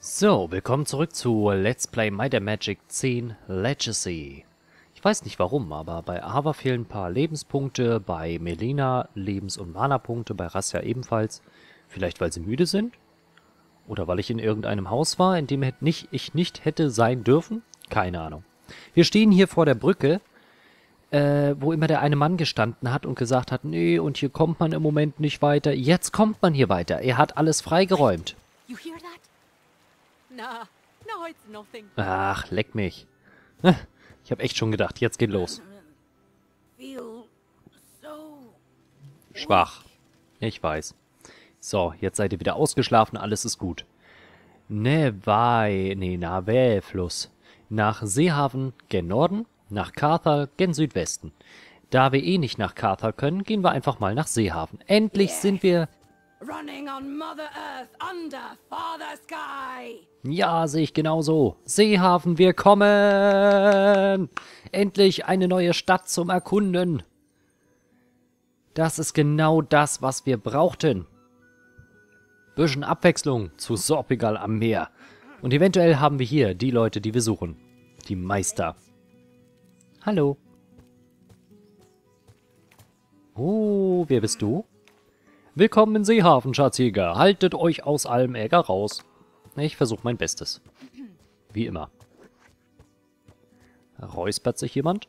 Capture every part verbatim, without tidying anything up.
So, willkommen zurück zu Let's Play Might and Magic zehn Legacy. Ich weiß nicht warum, aber bei Ava fehlen ein paar Lebenspunkte, bei Melina Lebens- und Mana-Punkte, bei Rasja ebenfalls. Vielleicht weil sie müde sind? Oder weil ich in irgendeinem Haus war, in dem nicht, ich nicht hätte sein dürfen? Keine Ahnung. Wir stehen hier vor der Brücke, äh, wo immer der eine Mann gestanden hat und gesagt hat, nee, und hier kommt man im Moment nicht weiter. Jetzt kommt man hier weiter. Er hat alles freigeräumt. You hear that? Nah, no, it's nothing. Ach, leck mich. Ich habe echt schon gedacht, jetzt geht los. Feel so Schwach. Ich weiß. So, jetzt seid ihr wieder ausgeschlafen, alles ist gut. Nevai, nee, Nave-Fluss. Nach Seehafen gen Norden, nach Cathal gen Südwesten. Da wir eh nicht nach Cathal können, gehen wir einfach mal nach Seehafen. Endlich sind wir... running on Mother Earth under Father Sky. Ja, sehe ich genauso. Seehafen, wir kommen! Endlich eine neue Stadt zum Erkunden. Das ist genau das, was wir brauchten. Bisschen Abwechslung zu Sorpigal am Meer. Und eventuell haben wir hier die Leute, die wir suchen. Die Meister. Hallo. Oh, wer bist du? Willkommen in Seehafen, Schatzjäger. Haltet euch aus allem Ärger raus. Ich versuche mein Bestes. Wie immer. Räuspert sich jemand?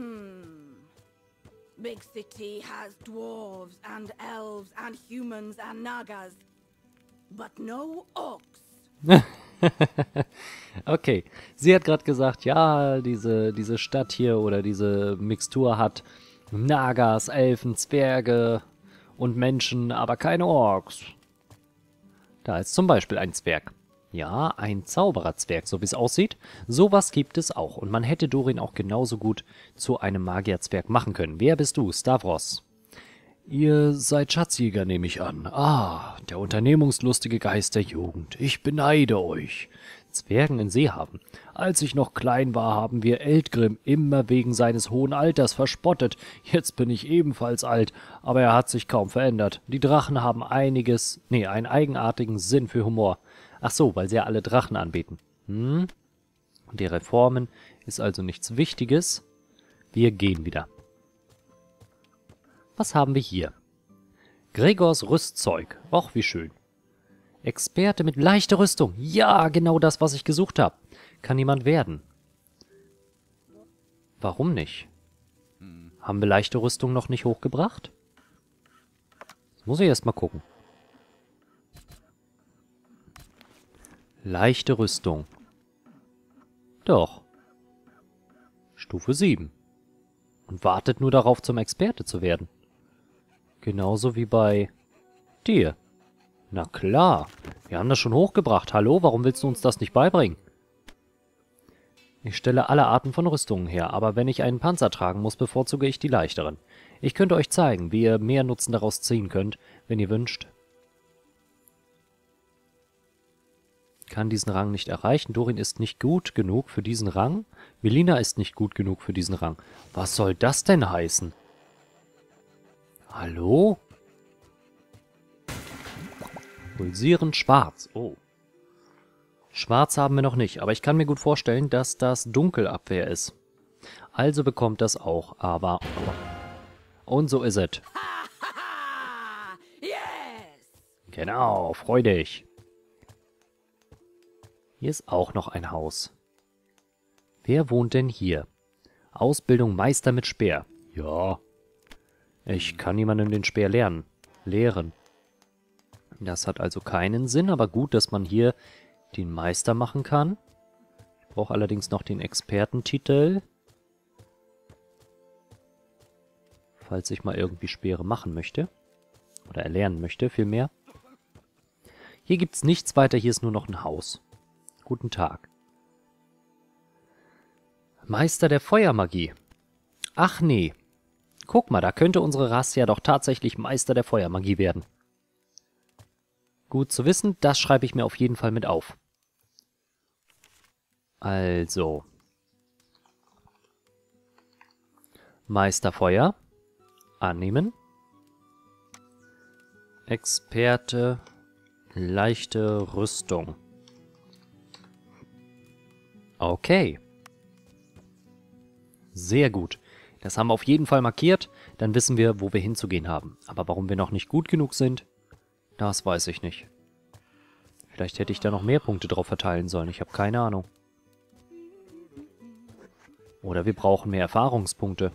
Big city has dwarves and elves and humans and nagas, but no orcs. Okay. Sie hat gerade gesagt, ja, diese, diese Stadt hier oder diese Mixtur hat Nagas, Elfen, Zwerge und Menschen, aber keine Orks. Da ist zum Beispiel ein Zwerg. Ja, ein Zaubererzwerg, so wie es aussieht. Sowas gibt es auch. Und man hätte Dorin auch genauso gut zu einem Magierzwerg machen können. Wer bist du? Stavros. Ihr seid Schatzjäger, nehme ich an. Ah, der unternehmungslustige Geist der Jugend. Ich beneide euch. Zwergen in Seehafen. Als ich noch klein war, haben wir Eldgrim immer wegen seines hohen Alters verspottet. Jetzt bin ich ebenfalls alt, aber er hat sich kaum verändert. Die Drachen haben einiges, nee, einen eigenartigen Sinn für Humor. Ach so, weil sie ja alle Drachen anbeten. Hm? Und die Reformen ist also nichts Wichtiges. Wir gehen wieder. Was haben wir hier? Gregors Rüstzeug. Och, wie schön. Experte mit leichter Rüstung. Ja, genau das, was ich gesucht habe. Kann jemand werden. Warum nicht? Haben wir leichte Rüstung noch nicht hochgebracht? Das muss ich erst mal gucken. Leichte Rüstung. Doch. Stufe sieben. Und wartet nur darauf, zum Experte zu werden. Genauso wie bei dir. Na klar. Wir haben das schon hochgebracht. Hallo, warum willst du uns das nicht beibringen? Ich stelle alle Arten von Rüstungen her, aber wenn ich einen Panzer tragen muss, bevorzuge ich die leichteren. Ich könnte euch zeigen, wie ihr mehr Nutzen daraus ziehen könnt, wenn ihr wünscht. Kann diesen Rang nicht erreichen. Dorin ist nicht gut genug für diesen Rang. Melina ist nicht gut genug für diesen Rang. Was soll das denn heißen? Hallo? Pulsierend schwarz. Oh. Schwarz haben wir noch nicht, aber ich kann mir gut vorstellen, dass das Dunkelabwehr ist. Also bekommt das auch, aber... Und so ist es. Yes. Genau, freu dich. Hier ist auch noch ein Haus. Wer wohnt denn hier? Ausbildung Meister mit Speer. Ja. Ich kann niemandem den Speer lernen. Lehren. Das hat also keinen Sinn, aber gut, dass man hier den Meister machen kann. Ich brauche allerdings noch den Expertentitel. Falls ich mal irgendwie Speere machen möchte. Oder erlernen möchte, vielmehr. Hier gibt es nichts weiter, hier ist nur noch ein Haus. Guten Tag. Meister der Feuermagie. Ach nee. Guck mal, da könnte unsere Rasse ja doch tatsächlich Meister der Feuermagie werden. Gut zu wissen, das schreibe ich mir auf jeden Fall mit auf. Also. Meister Feuer. Annehmen. Experte. Leichte Rüstung. Okay. Sehr gut. Das haben wir auf jeden Fall markiert. Dann wissen wir, wo wir hinzugehen haben. Aber warum wir noch nicht gut genug sind, das weiß ich nicht. Vielleicht hätte ich da noch mehr Punkte drauf verteilen sollen. Ich habe keine Ahnung. Oder wir brauchen mehr Erfahrungspunkte.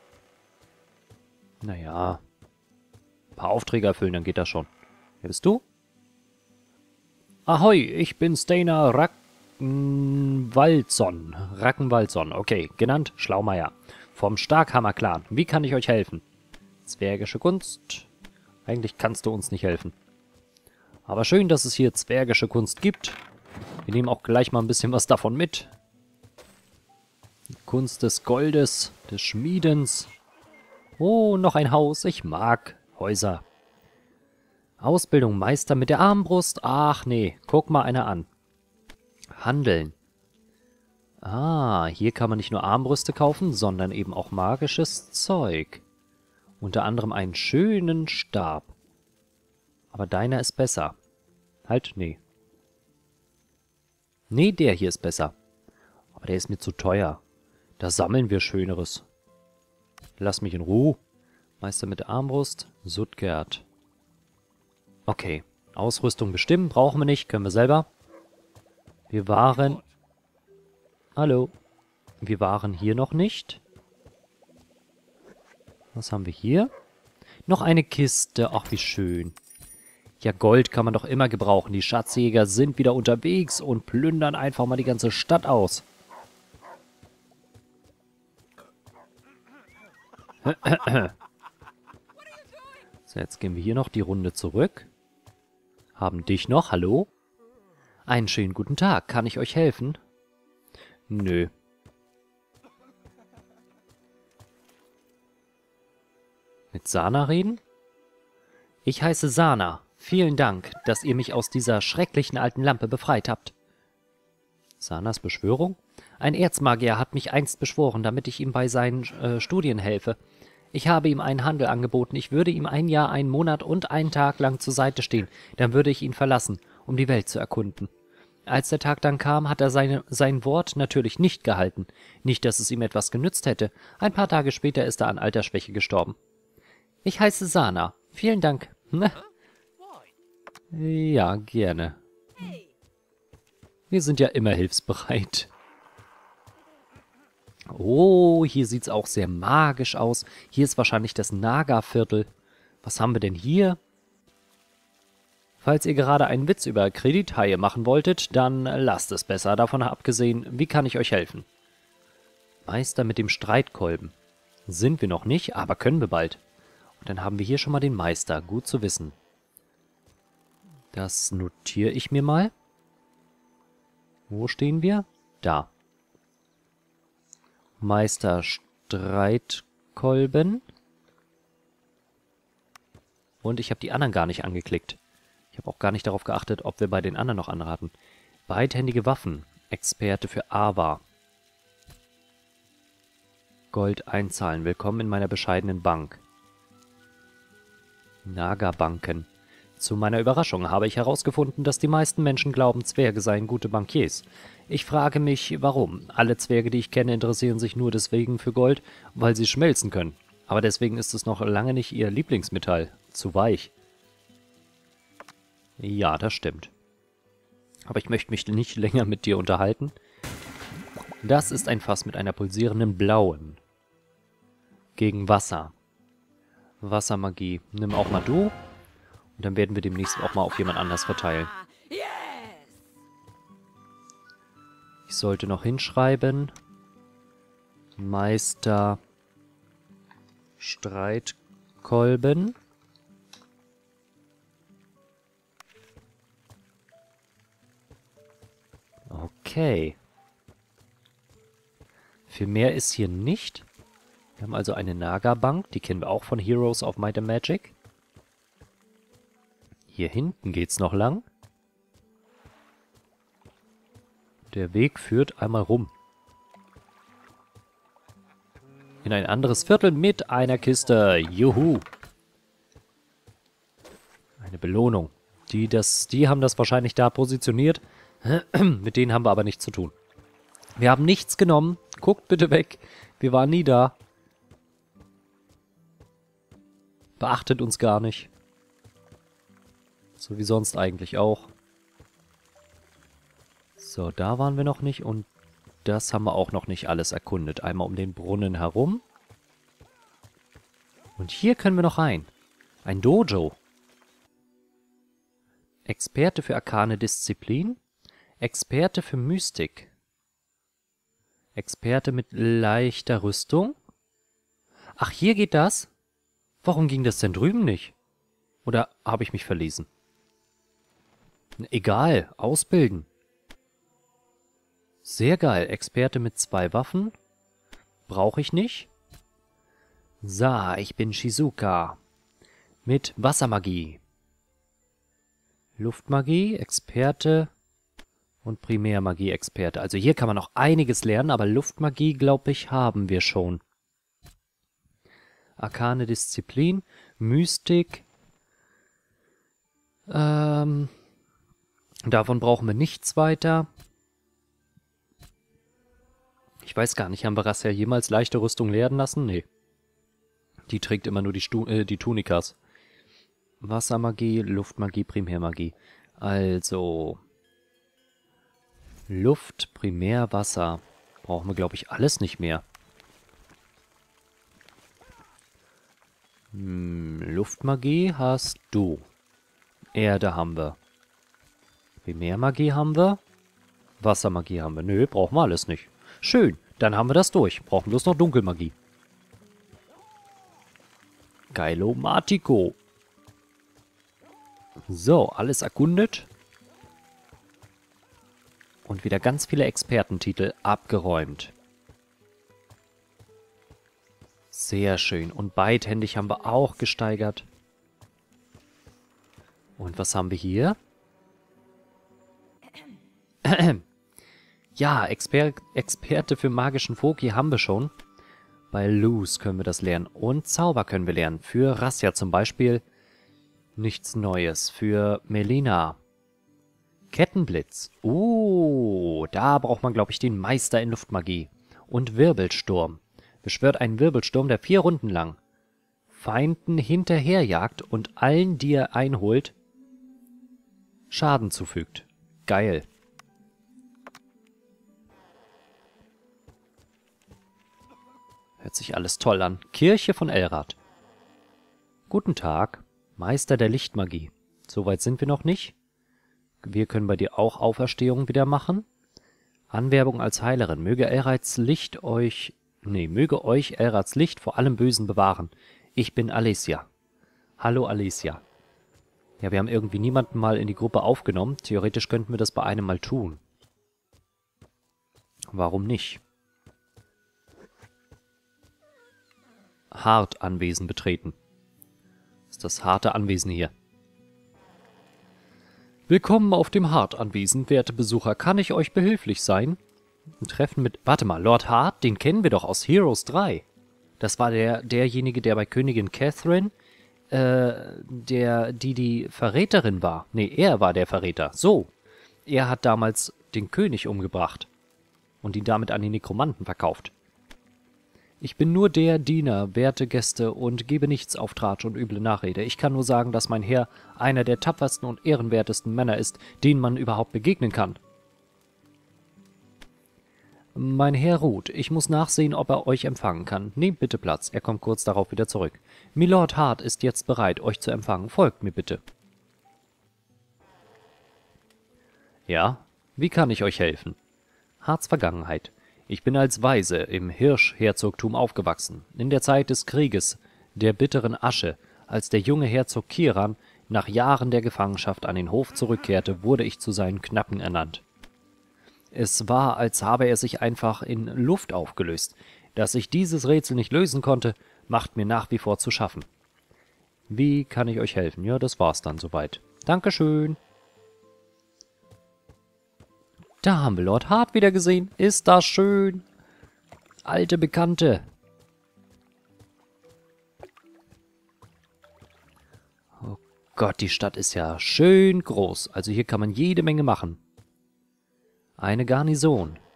Naja. Ein paar Aufträge erfüllen, dann geht das schon. Wer bist du? Ahoi, ich bin Steinar Rackenwaldson. Rackenwaldson, okay. Genannt Schlaumeier. Vom Starkhammer-Clan. Wie kann ich euch helfen? Zwergische Kunst. Eigentlich kannst du uns nicht helfen. Aber schön, dass es hier zwergische Kunst gibt. Wir nehmen auch gleich mal ein bisschen was davon mit. Die Kunst des Goldes, des Schmiedens. Oh, noch ein Haus. Ich mag Häuser. Ausbildung Meister mit der Armbrust. Ach nee, guck mal einer an. Handeln. Ah, hier kann man nicht nur Armbrüste kaufen, sondern eben auch magisches Zeug. Unter anderem einen schönen Stab. Aber deiner ist besser. Halt, nee. Nee, der hier ist besser. Aber der ist mir zu teuer. Da sammeln wir Schöneres. Lass mich in Ruhe. Meister mit der Armbrust. Suttgert. Okay. Ausrüstung bestimmen. Brauchen wir nicht. Können wir selber. Wir waren... Hallo. Wir waren hier noch nicht. Was haben wir hier? Noch eine Kiste. Ach, wie schön. Ja, Gold kann man doch immer gebrauchen. Die Schatzjäger sind wieder unterwegs und plündern einfach mal die ganze Stadt aus. So, jetzt gehen wir hier noch die Runde zurück. Haben dich noch. Hallo? Einen schönen guten Tag. Kann ich euch helfen? Nö. Mit Sana reden? Ich heiße Sana. Vielen Dank, dass ihr mich aus dieser schrecklichen alten Lampe befreit habt. Sanas Beschwörung? Ein Erzmagier hat mich einst beschworen, damit ich ihm bei seinen äh, Studien helfe. Ich habe ihm einen Handel angeboten. Ich würde ihm ein Jahr, einen Monat und einen Tag lang zur Seite stehen. Dann würde ich ihn verlassen, um die Welt zu erkunden. Als der Tag dann kam, hat er seine, sein Wort natürlich nicht gehalten. Nicht, dass es ihm etwas genützt hätte. Ein paar Tage später ist er an Altersschwäche gestorben. Ich heiße Sana. Vielen Dank. Ja, gerne. Wir sind ja immer hilfsbereit. Oh, hier sieht's auch sehr magisch aus. Hier ist wahrscheinlich das Naga-Viertel. Was haben wir denn hier? Falls ihr gerade einen Witz über Kredithaie machen wolltet, dann lasst es besser. Davon abgesehen, wie kann ich euch helfen? Meister mit dem Streitkolben. Sind wir noch nicht, aber können wir bald. Und dann haben wir hier schon mal den Meister. Gut zu wissen. Das notiere ich mir mal. Wo stehen wir? Da. Meister Streitkolben. Und ich habe die anderen gar nicht angeklickt. Ich habe auch gar nicht darauf geachtet, ob wir bei den anderen noch andere hatten. Beidhändige Waffen. Experte für Ava. Gold einzahlen. Willkommen in meiner bescheidenen Bank. Naga-Banken. Zu meiner Überraschung habe ich herausgefunden, dass die meisten Menschen glauben, Zwerge seien gute Bankiers. Ich frage mich, warum. Alle Zwerge, die ich kenne, interessieren sich nur deswegen für Gold, weil sie schmelzen können. Aber deswegen ist es noch lange nicht ihr Lieblingsmetall. Zu weich. Ja, das stimmt. Aber ich möchte mich nicht länger mit dir unterhalten. Das ist ein Fass mit einer pulsierenden blauen. Gegen Wasser. Wassermagie. Nimm auch mal du. Und dann werden wir demnächst auch mal auf jemand anders verteilen. Ich sollte noch hinschreiben. Meister Streitkolben. Okay. Viel mehr ist hier nicht. Wir haben also eine Naga-Bank. Die kennen wir auch von Heroes of Might and Magic. Hier hinten geht's noch lang. Der Weg führt einmal rum. In ein anderes Viertel mit einer Kiste. Juhu. Eine Belohnung. Die, das, die haben das wahrscheinlich da positioniert. Mit denen haben wir aber nichts zu tun. Wir haben nichts genommen. Guckt bitte weg. Wir waren nie da. Beachtet uns gar nicht. So wie sonst eigentlich auch. So, da waren wir noch nicht und das haben wir auch noch nicht alles erkundet. Einmal um den Brunnen herum. Und hier können wir noch rein. Ein Dojo. Experte für arkane Disziplin. Experte für Mystik. Experte mit leichter Rüstung. Ach, hier geht das? Warum ging das denn drüben nicht? Oder habe ich mich verlesen? Egal, ausbilden. Sehr geil. Experte mit zwei Waffen. Brauche ich nicht. So, ich bin Shizuka. Mit Wassermagie. Luftmagie, Experte und Primärmagie-Experte. Also hier kann man noch einiges lernen, aber Luftmagie, glaube ich, haben wir schon. Arkane Disziplin, Mystik. Ähm, davon brauchen wir nichts weiter. Ich weiß gar nicht, haben wir Rassel jemals leichte Rüstung lernen lassen? Nee. Die trägt immer nur die, Stu äh, die Tunikas. Wassermagie, Luftmagie, Primärmagie. Also Luft, Primär, Wasser. Brauchen wir, glaube ich, alles nicht mehr. Hm, Luftmagie hast du. Erde haben wir. Primärmagie haben wir. Wassermagie haben wir. Nö, brauchen wir alles nicht. Schön, dann haben wir das durch. Brauchen bloß noch Dunkelmagie. Geilomatico. So, alles erkundet. Und wieder ganz viele Expertentitel abgeräumt. Sehr schön. Und beidhändig haben wir auch gesteigert. Und was haben wir hier? Ja, Exper Experte für magischen Foki haben wir schon. Bei Luz können wir das lernen. Und Zauber können wir lernen. Für Rassia zum Beispiel nichts Neues. Für Melina. Kettenblitz. Uh, da braucht man, glaube ich, den Meister in Luftmagie. Und Wirbelsturm. Beschwört einen Wirbelsturm, der vier Runden lang Feinden hinterherjagt und allen, die er einholt, Schaden zufügt. Geil. Hört sich alles toll an. Kirche von Elrad. Guten Tag, Meister der Lichtmagie. Soweit sind wir noch nicht. Wir können bei dir auch Auferstehung wieder machen. Anwerbung als Heilerin. Möge Elrads Licht euch... Nee, möge euch Elrads Licht vor allem Bösen bewahren. Ich bin Alesia. Hallo Alesia. Ja, wir haben irgendwie niemanden mal in die Gruppe aufgenommen. Theoretisch könnten wir das bei einem mal tun. Warum nicht? Hart Anwesen betreten. Das ist das harte Anwesen hier. Willkommen auf dem Hart Anwesen, werte Besucher. Kann ich euch behilflich sein? Ein Treffen mit... Warte mal, Lord Hart, den kennen wir doch aus Heroes drei. Das war der derjenige, der bei Königin Catherine, äh, der, die die Verräterin war. Nee, er war der Verräter. So. Er hat damals den König umgebracht und ihn damit an die Nekromanten verkauft. Ich bin nur der Diener, werte Gäste, und gebe nichts auf Tratsch und üble Nachrede. Ich kann nur sagen, dass mein Herr einer der tapfersten und ehrenwertesten Männer ist, denen man überhaupt begegnen kann. Mein Herr ruht. Ich muss nachsehen, ob er euch empfangen kann. Nehmt bitte Platz. Er kommt kurz darauf wieder zurück. Milord Hart ist jetzt bereit, euch zu empfangen. Folgt mir bitte. Ja, wie kann ich euch helfen? Harts Vergangenheit. Ich bin als Waise im Hirschherzogtum aufgewachsen. In der Zeit des Krieges, der bitteren Asche, als der junge Herzog Kiran nach Jahren der Gefangenschaft an den Hof zurückkehrte, wurde ich zu seinen Knappen ernannt. Es war, als habe er sich einfach in Luft aufgelöst. Dass ich dieses Rätsel nicht lösen konnte, macht mir nach wie vor zu schaffen. Wie kann ich euch helfen? Ja, das war's dann soweit. Dankeschön. Da haben wir Lord Hart wieder gesehen. Ist das schön. Alte Bekannte. Oh Gott, die Stadt ist ja schön groß. Also hier kann man jede Menge machen. Eine Garnison.